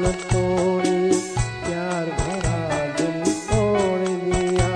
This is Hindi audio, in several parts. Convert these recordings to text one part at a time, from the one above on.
न तोड़ी, प्यार भरा दिल तोड़ दिया।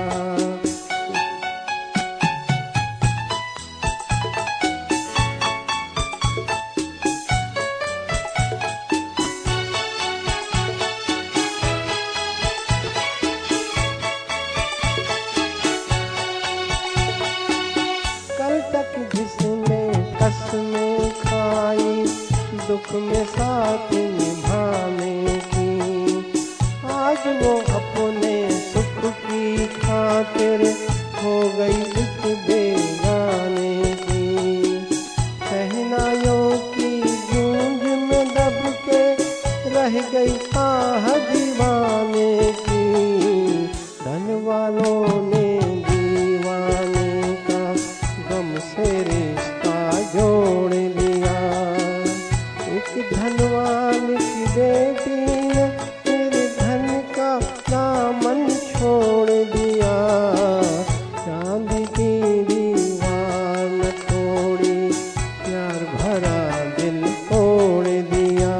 कल तक जिसने कसमें खाई, दुख में साथ निभाने की, आज वो अपने सुख की खातिर हो गई एक बेगाने की। शहनाइयों की गूंज में दब के रह गई आह दीवाने की। धन वालों ने दीवाने का गम से रिश्ता जोड़ लिया। एक धनवान की बेटी ने निर्धन का दामन छोड़ दिया। चांदी की दीवार न तोड़ी, प्यार भरा दिल तोड़ दिया।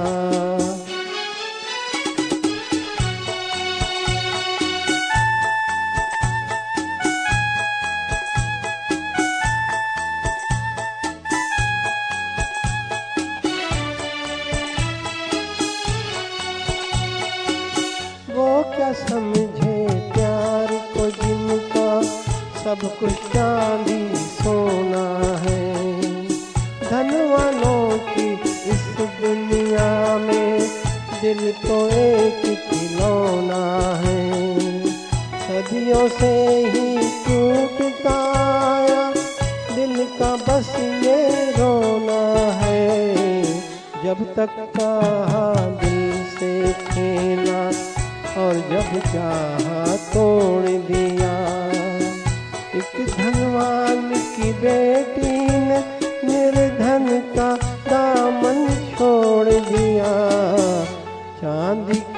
वो क्या समझे प्यार को जिनका सब कुछ चांदी सोना है। धनवानों की इस दुनिया में दिल तो एक खिलौना है। सदियों से ही टूटता आया दिल का बस ये रोना है। जब तक चाहा दिल से खेला और जब चाहा तोड़ दिया। एक धनवान की बेटी ने निर्धन का दामन छोड़ दिया। चांदी